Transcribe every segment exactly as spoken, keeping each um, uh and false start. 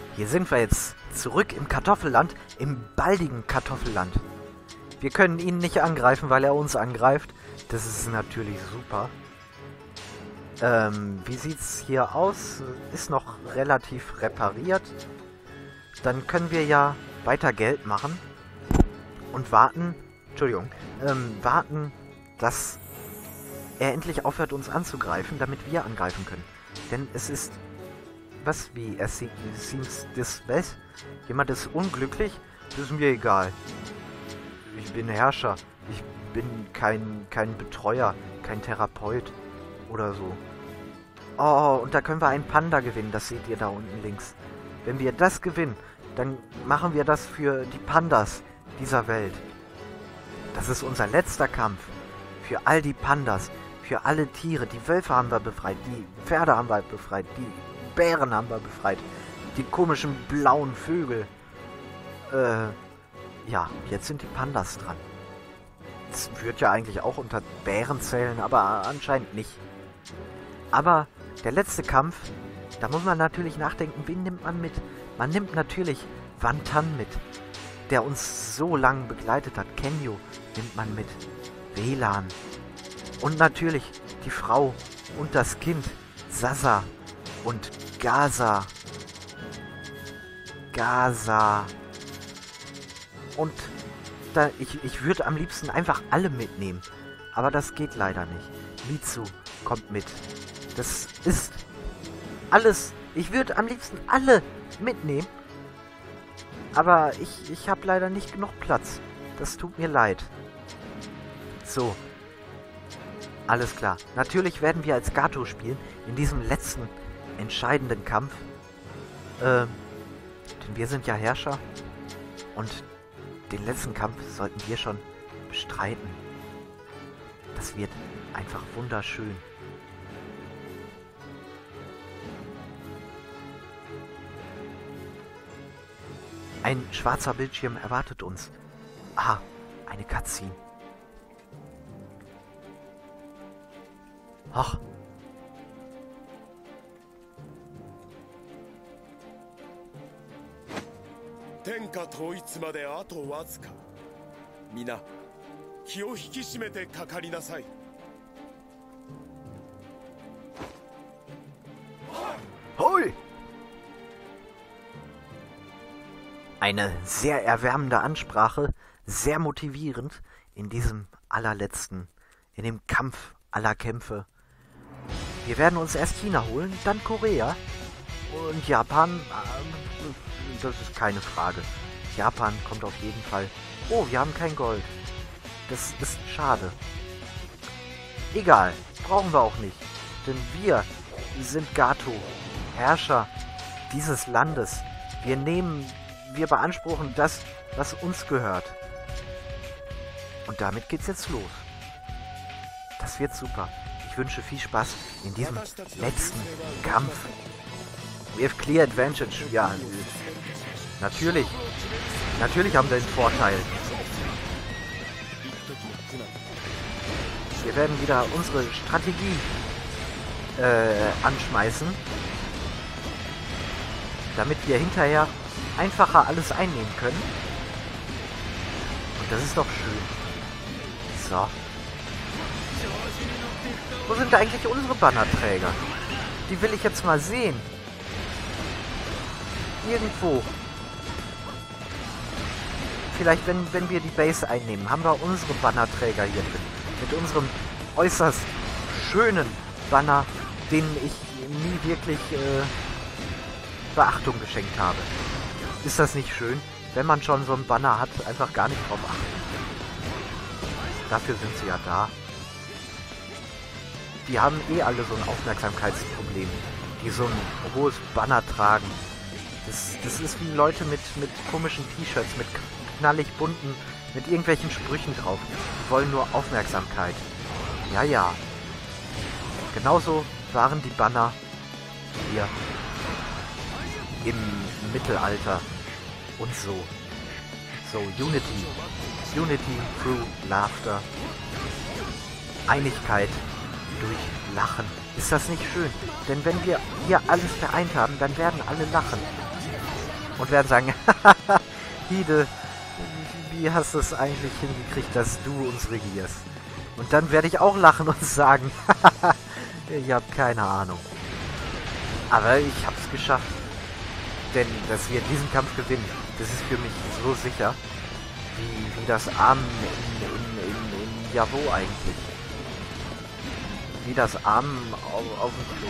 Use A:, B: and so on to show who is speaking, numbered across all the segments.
A: Hier sind wir jetzt zurück im Kartoffelland, im baldigen Kartoffelland. Wir können ihn nicht angreifen, weil er uns angreift. Das ist natürlich super. Ähm, wie sieht's hier aus? Ist noch relativ repariert. Dann können wir ja weiter Geld machen und warten, Entschuldigung, ähm, warten, dass er endlich aufhört, uns anzugreifen, damit wir angreifen können. Denn es ist, was, wie, er seems this, was? Jemand ist unglücklich? Das ist mir egal. Ich bin Herrscher. Ich bin kein, kein Betreuer, kein Therapeut oder so. Oh, und da können wir einen Panda gewinnen, das seht ihr da unten links. Wenn wir das gewinnen, dann machen wir das für die Pandas dieser Welt. Das ist unser letzter Kampf. Für all die Pandas, für alle Tiere. Die Wölfe haben wir befreit, die Pferde haben wir befreit, die Bären haben wir befreit, die komischen blauen Vögel. Äh, ja, jetzt sind die Pandas dran. Das wird ja eigentlich auch unter Bären zählen, aber anscheinend nicht. Aber der letzte Kampf, da muss man natürlich nachdenken, wen nimmt man mit? Man nimmt natürlich Wantan mit, der uns so lange begleitet hat. Kenyo nimmt man mit. W L A N. Und natürlich die Frau und das Kind, Sasa und Gaza. Gaza. Und da, ich, ich würde am liebsten einfach alle mitnehmen. Aber das geht leider nicht. Mitsu kommt mit. Das ist alles. Ich würde am liebsten alle mitnehmen. Aber ich, ich habe leider nicht genug Platz. Das tut mir leid. So. Alles klar. Natürlich werden wir als Gato spielen. In diesem letzten, entscheidenden Kampf. Ähm, denn wir sind ja Herrscher. Und den letzten Kampf sollten wir schon bestreiten. Das wird einfach wunderschön. Ein schwarzer Bildschirm erwartet uns. Ah, eine Cutscene. Ach.
B: Tenka Toitsu made ato wazuka. Mina, ki o hikishimete kakari nasai.
A: Hoi! Eine sehr erwärmende Ansprache, sehr motivierend in diesem allerletzten, in dem Kampf aller Kämpfe. Wir werden uns erst China holen, dann Korea und Japan, das ist keine Frage. Japan kommt auf jeden Fall. Oh, wir haben kein Gold. Das ist schade. Egal, brauchen wir auch nicht, denn wir sind Gato, Herrscher dieses Landes. Wir nehmen, wir beanspruchen das, was uns gehört. Und damit geht's jetzt los. Das wird super. Ich wünsche viel Spaß in diesem letzten Kampf. We have clear advantage. Ja, natürlich. Natürlich haben wir den Vorteil. Wir werden wieder unsere Strategie äh, anschmeißen, damit wir hinterher einfacher alles einnehmen können. Und das ist doch schön. So. Wo sind eigentlich unsere Bannerträger? Die will ich jetzt mal sehen. Irgendwo. Vielleicht, wenn, wenn wir die Base einnehmen, haben wir unsere Bannerträger hier drin. Mit unserem äußerst schönen Banner, denen ich nie wirklich äh, Beachtung geschenkt habe. Ist das nicht schön, wenn man schon so einen Banner hat, einfach gar nicht drauf achten? Dafür sind sie ja da. Die haben eh alle so ein Aufmerksamkeitsproblem, die so ein hohes Banner tragen. Das, das ist wie Leute mit, mit komischen T-Shirts, mit knallig bunten, mit irgendwelchen Sprüchen drauf. Die wollen nur Aufmerksamkeit. Ja, ja. Genauso waren die Banner hier im Mittelalter und so. So, Unity. Unity through Laughter. Einigkeit durch Lachen. Ist das nicht schön? Denn wenn wir hier alles vereint haben, dann werden alle lachen. und werden sagen, Hide, wie hast du es eigentlich hingekriegt, dass du uns regierst? Und dann werde ich auch lachen und sagen, ich habe keine Ahnung. Aber ich habe es geschafft. Denn dass wir diesen Kampf gewinnen, das ist für mich so sicher, wie, wie das Armen in, in, in, in Yavo eigentlich. Wie das Armen auf, auf dem Klo.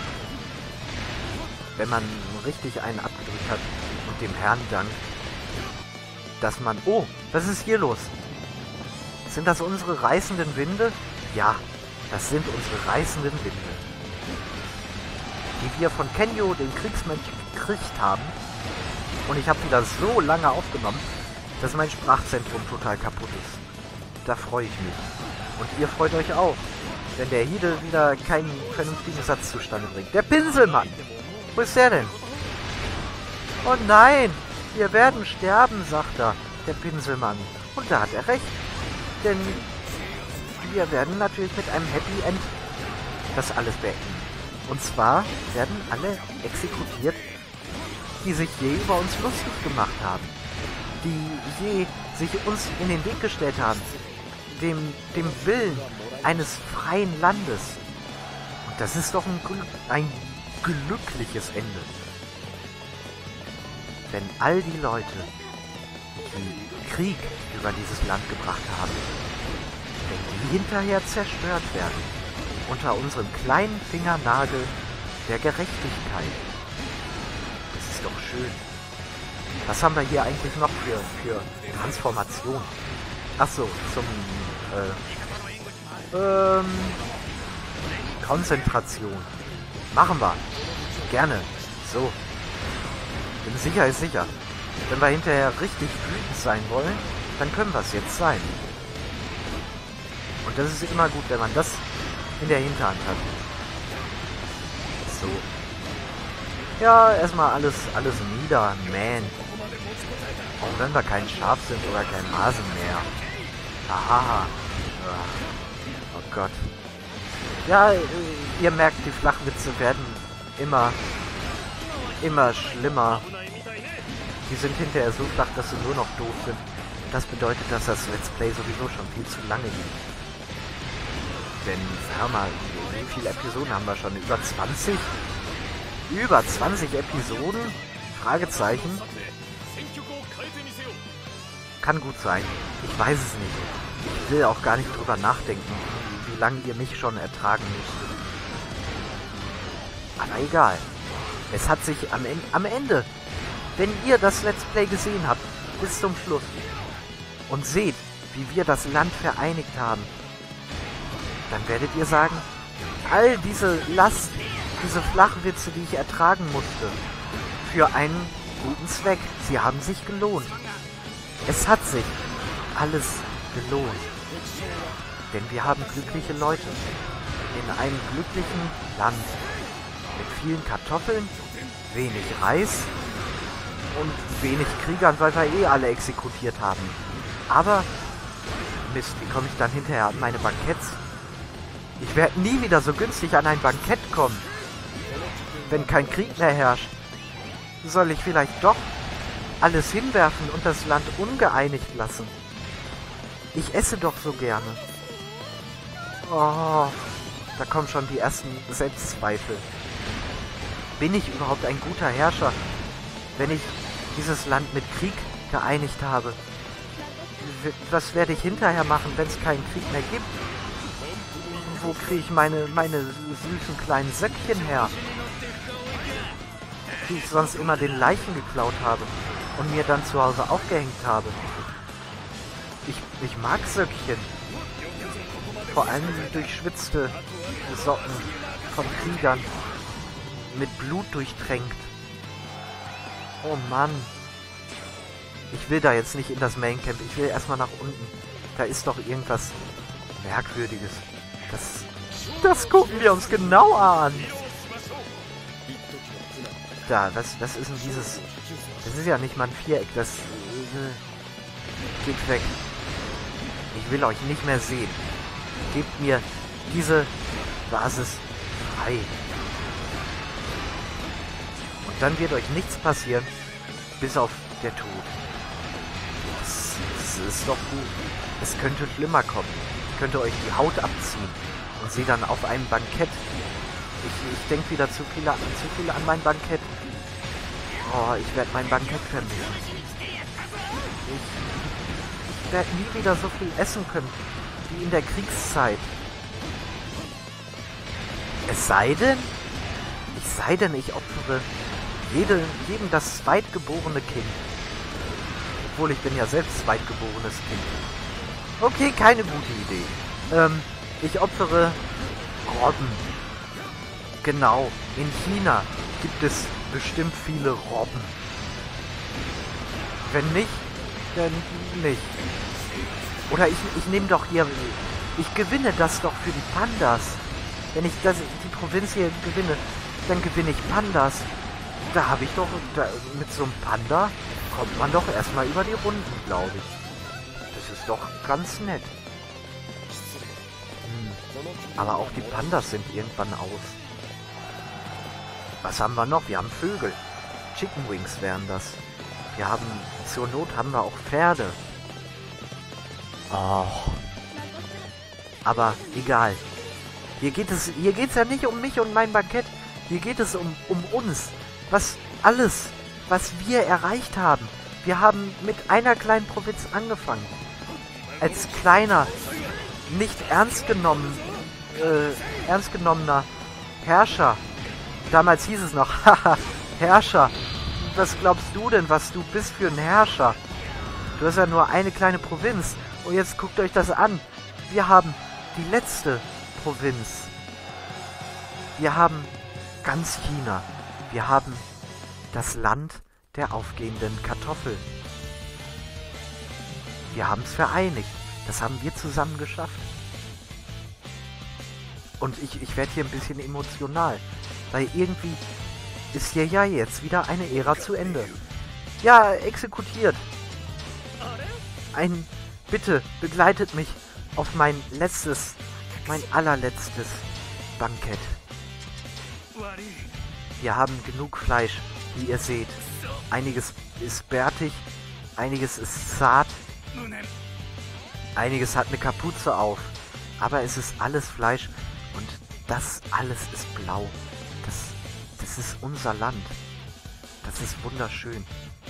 A: Wenn man richtig einen abgedrückt hat und dem Herrn dankt, dass man... Oh, was ist hier los? Sind das unsere reißenden Winde? Ja, das sind unsere reißenden Winde. Die wir von Kenyo, den Kriegsmensch, gekriegt haben. Und ich habe wieder so lange aufgenommen, dass mein Sprachzentrum total kaputt ist. Da freue ich mich. Und ihr freut euch auch, wenn der Hide wieder keinen vernünftigen Satz zustande bringt. Der Pinselmann! Wo ist der denn? Oh nein! Wir werden sterben, sagt er, der Pinselmann. Und da hat er recht. Denn wir werden natürlich mit einem Happy End das alles beenden. Und zwar werden alle exekutiert, die sich je über uns lustig gemacht haben. Die je sich uns in den Weg gestellt haben. Dem, dem Willen eines freien Landes. Und das ist doch ein, ein glückliches Ende. Wenn all die Leute, die Krieg über dieses Land gebracht haben, wenn die hinterher zerstört werden, unter unserem kleinen Fingernagel der Gerechtigkeit. Das ist doch schön. Was haben wir hier eigentlich noch für, für Transformation? Achso, zum äh, ähm, Konzentration. Machen wir. Gerne. So. Denn sicher ist sicher. Wenn wir hinterher richtig wütend sein wollen, dann können wir es jetzt sein. Und das ist immer gut, wenn man das in der Hinterhand hat. So. Ja, erstmal alles, alles nieder, man. Auch wenn wir kein Schaf sind oder kein Hasen mehr. Aha. Oh Gott. Ja, ihr merkt, die Flachwitze werden immer, immer schlimmer. Die sind hinterher so flach, dass sie nur noch doof sind. Das bedeutet, dass das Let's Play sowieso schon viel zu lange geht. Denn, hör mal, wie viele Episoden haben wir schon? Über zwanzig? Über zwanzig Episoden? Fragezeichen. Kann gut sein. Ich weiß es nicht. Ich will auch gar nicht drüber nachdenken, wie lange ihr mich schon ertragen müsstet. Aber egal. Es hat sich am, en am Ende, wenn ihr das Let's Play gesehen habt, bis zum Schluss und seht, wie wir das Land vereinigt haben, dann werdet ihr sagen, all diese Last, diese Flachwitze, die ich ertragen musste, für einen guten Zweck, sie haben sich gelohnt. Es hat sich alles gelohnt. Denn wir haben glückliche Leute in einem glücklichen Land mit vielen Kartoffeln, wenig Reis und wenig Kriegern, weil wir eh alle exekutiert haben. Aber, Mist, wie komme ich dann hinterher an meine Banketts? Ich werde nie wieder so günstig an ein Bankett kommen, wenn kein Krieg mehr herrscht. Soll ich vielleicht doch alles hinwerfen und das Land ungeeinigt lassen? Ich esse doch so gerne. Oh, da kommen schon die ersten Selbstzweifel. Bin ich überhaupt ein guter Herrscher, wenn ich dieses Land mit Krieg geeinigt habe? Was werde ich hinterher machen, wenn es keinen Krieg mehr gibt? Wo kriege ich meine, meine süßen kleinen Söckchen her, die ich sonst immer den Leichen geklaut habe und mir dann zu Hause aufgehängt habe? Ich, ich mag Söckchen. Vor allem durchschwitzte Socken von Kriegern, mit Blut durchtränkt. Oh Mann. Ich will da jetzt nicht in das Main Camp. Ich will erstmal nach unten. Da ist doch irgendwas Merkwürdiges. Das, das gucken wir uns genau an. Da, was, was ist denn dieses... Das ist ja nicht mal ein Viereck. Das... Äh, geht weg. Ich will euch nicht mehr sehen. Gebt mir diese Basis frei. Und dann wird euch nichts passieren. Bis auf der Tod. Das, das ist doch gut. Es könnte schlimmer kommen. Ich könnte euch die Haut abziehen und sie dann auf einem Bankett. Ich, ich denke wieder zu viel, zu viel an mein Bankett. Oh, ich werde mein Bankett vermissen. Ich, ich werde nie wieder so viel essen können wie in der Kriegszeit. Es sei denn, es sei denn, ich opfere jede, jedem das zweitgeborene Kind. Obwohl, ich bin ja selbst zweitgeborenes Kind. Okay, keine gute Idee. Ähm, ich opfere Robben. Genau, in China gibt es bestimmt viele Robben. Wenn nicht, dann nicht. Oder ich, ich nehme doch hier... Ich gewinne das doch für die Pandas. Wenn ich das, die Provinz hier gewinne, dann gewinne ich Pandas. Da habe ich doch... Da, mit so einem Panda kommt man doch erstmal über die Runden, glaube ich. Das ist doch ganz nett. Hm. Aber auch die Pandas sind irgendwann aus. Was haben wir noch? Wir haben Vögel. Chicken Wings wären das. Wir haben... Zur Not haben wir auch Pferde. Oh. Aber egal. Hier geht es hier geht's ja nicht um mich und mein Bankett. Hier geht es um, um uns. Was alles, was wir erreicht haben. Wir haben mit einer kleinen Provinz angefangen. Als kleiner, nicht ernst genommen, äh, ernst genommener Herrscher. Damals hieß es noch, haha, Herrscher. Was glaubst du denn, was du bist für ein Herrscher? Du hast ja nur eine kleine Provinz. Und jetzt guckt euch das an. Wir haben die letzte Provinz. Wir haben ganz China. Wir haben das Land der aufgehenden Kartoffel. Wir haben es vereinigt. Das haben wir zusammen geschafft. Und ich, ich werde hier ein bisschen emotional. Weil irgendwie ist hier ja jetzt wieder eine Ära zu Ende. Ja, exekutiert. Ein... Bitte, begleitet mich auf mein letztes, mein allerletztes Bankett. Wir haben genug Fleisch, wie ihr seht. Einiges ist bärtig, einiges ist zart, einiges hat eine Kapuze auf. Aber es ist alles Fleisch und das alles ist blau. Das, das ist unser Land. Das ist wunderschön.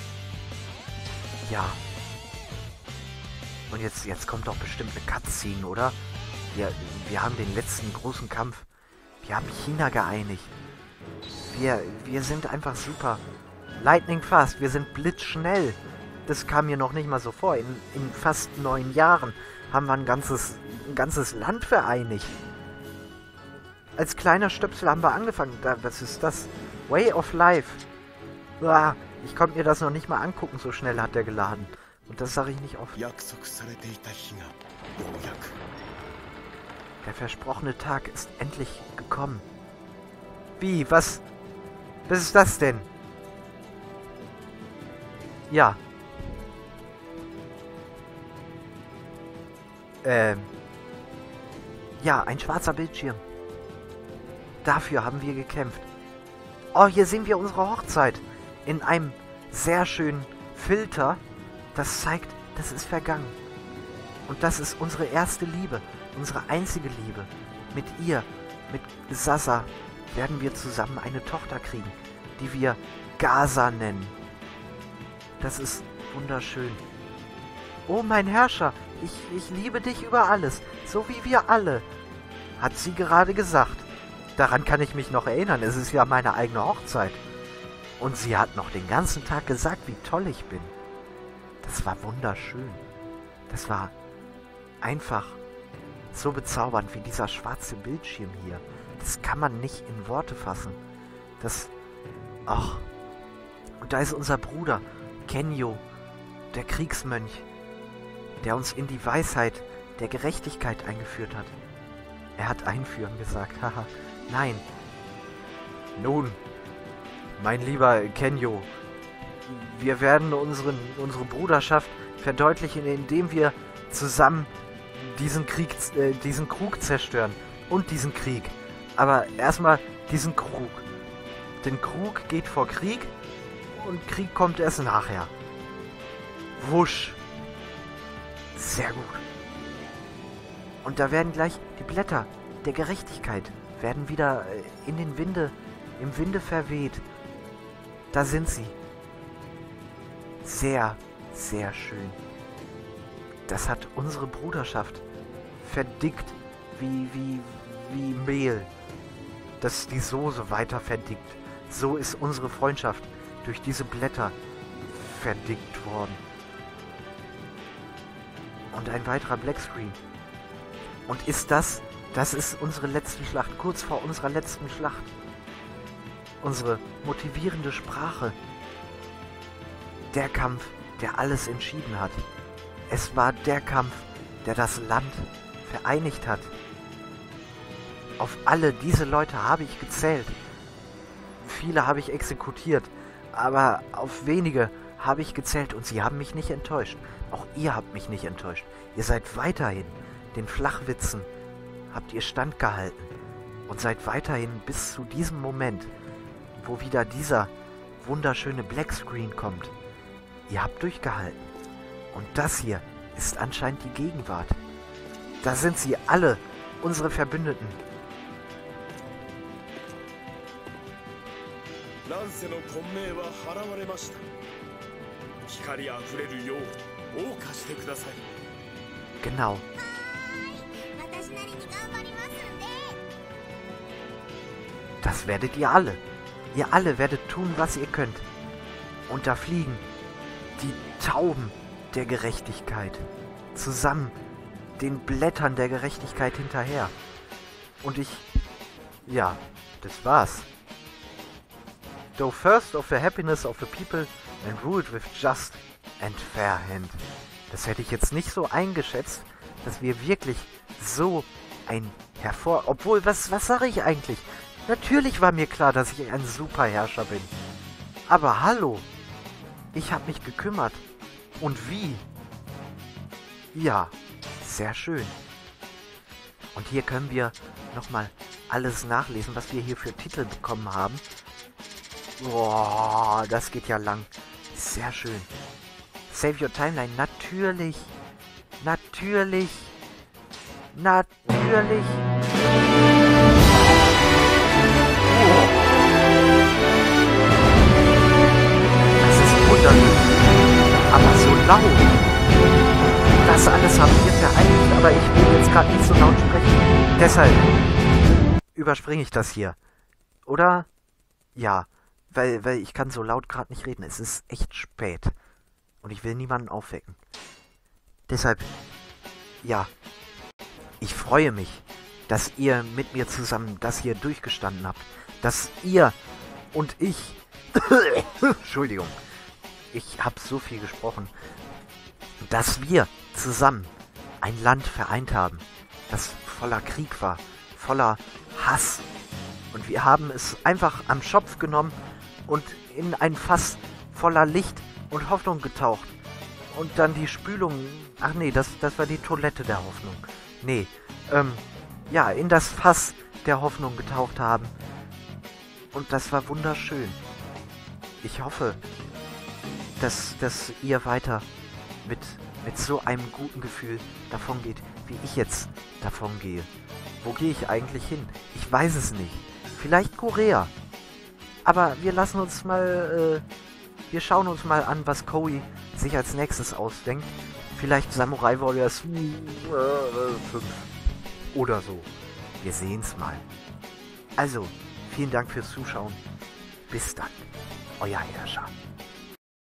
A: Ja. Und jetzt, jetzt kommt doch bestimmt eine Cutscene, oder? Wir, wir haben den letzten großen Kampf. Wir haben China geeinigt. Wir, wir sind einfach super. Lightning fast. Wir sind blitzschnell. Das kam mir noch nicht mal so vor. In, in fast neun Jahren haben wir ein ganzes, ein ganzes Land vereinigt. Als kleiner Stöpsel haben wir angefangen. Da, was ist das? Way of Life. Uah, ich konnte mir das noch nicht mal angucken. So schnell hat der geladen. Und das sage ich nicht oft. Der versprochene Tag ist endlich gekommen. Wie? Was? Was ist das denn? Ja. Ähm. Ja, ein schwarzer Bildschirm. Dafür haben wir gekämpft. Oh, hier sehen wir unsere Hochzeit. In einem sehr schönen Filter. Das zeigt, das ist vergangen. Und das ist unsere erste Liebe. Unsere einzige Liebe. Mit ihr, mit Sasa, werden wir zusammen eine Tochter kriegen, die wir Gaza nennen. Das ist wunderschön. Oh, mein Herrscher, ich, ich liebe dich über alles, so wie wir alle, hat sie gerade gesagt. Daran kann ich mich noch erinnern, es ist ja meine eigene Hochzeit. Und sie hat noch den ganzen Tag gesagt, wie toll ich bin. Das war wunderschön. Das war einfach so bezaubernd wie dieser schwarze Bildschirm hier. Das kann man nicht in Worte fassen. Das... Ach. Und da ist unser Bruder, Kenyo, der Kriegsmönch, der uns in die Weisheit der Gerechtigkeit eingeführt hat. Er hat einführen gesagt. Haha. Nein. Nun, mein lieber Kenyo, wir werden unseren, unsere Bruderschaft verdeutlichen, indem wir zusammen diesen Krieg, äh, diesen Krug zerstören. Und diesen Krieg. Aber erstmal diesen Krug. Denn Krug geht vor Krieg und Krieg kommt erst nachher. Wusch. Sehr gut. Und da werden gleich die Blätter der Gerechtigkeit werden wieder in den Winde, im Winde verweht. Da sind sie. Sehr, sehr schön. Das hat unsere Bruderschaft verdickt wie, wie, wie Mehl, das die Soße weiter verdickt. So ist unsere Freundschaft durch diese Blätter verdickt worden. Und ein weiterer Blackscreen. Und ist das, das ist unsere letzte Schlacht, kurz vor unserer letzten Schlacht. Unsere motivierende Sprache. Der Kampf, der alles entschieden hat. Es war der Kampf, der das Land vereinigt hat. Auf alle diese Leute habe ich gezählt. Viele habe ich exekutiert, aber auf wenige habe ich gezählt und sie haben mich nicht enttäuscht. Auch ihr habt mich nicht enttäuscht. Ihr seid weiterhin den Flachwitzen, habt ihr standgehalten und seid weiterhin bis zu diesem Moment, wo wieder dieser wunderschöne Blackscreen kommt. Ihr habt durchgehalten. Und das hier ist anscheinend die Gegenwart. Da sind sie alle, unsere Verbündeten.
B: 乱世の混迷は払われました。光あふれるよう謳歌してください。
A: Genau. Das werdet ihr alle. Ihr alle werdet tun, was ihr könnt. Und da fliegen die Tauben der Gerechtigkeit zusammen den Blättern der Gerechtigkeit hinterher. Und ich... Ja, das war's. Go first of the happiness of the people and rule it with just and fair hand. Das hätte ich jetzt nicht so eingeschätzt, dass wir wirklich so ein hervor... Obwohl, was, was sage ich eigentlich? Natürlich war mir klar, dass ich ein Superherrscher bin. Aber hallo, ich habe mich gekümmert. Und wie? Ja, sehr schön. Und hier können wir nochmal alles nachlesen, was wir hier für Titel bekommen haben. Boah, das geht ja lang. Sehr schön. Save Your Timeline, natürlich. Natürlich. Natürlich. Das ist wunderschön. Aber so laut. Das alles haben wir vereinigt, aber ich will jetzt gerade nicht so laut sprechen. Deshalb überspringe ich das hier. Oder? Ja, weil, weil ich kann so laut gerade nicht reden. Es ist echt spät. Und ich will niemanden aufwecken. Deshalb, ja, ich freue mich, dass ihr mit mir zusammen das hier durchgestanden habt. Dass ihr und ich... Entschuldigung. Ich habe so viel gesprochen. Dass wir zusammen ein Land vereint haben, das voller Krieg war, voller Hass. Und wir haben es einfach am Schopf genommen und in ein Fass voller Licht und Hoffnung getaucht. Und dann die Spülung... Ach nee, das, das war die Toilette der Hoffnung. Nee, ähm, ja, in das Fass der Hoffnung getaucht haben. Und das war wunderschön. Ich hoffe, dass, dass ihr weiter mit, mit so einem guten Gefühl davon geht, wie ich jetzt davon gehe. Wo gehe ich eigentlich hin? Ich weiß es nicht. Vielleicht Korea. Aber wir lassen uns mal, äh, wir schauen uns mal an, was Koei sich als nächstes ausdenkt. Vielleicht Samurai Warriors fünf oder so. Wir sehen's mal. Also, vielen Dank fürs Zuschauen. Bis dann. Euer Herrscher.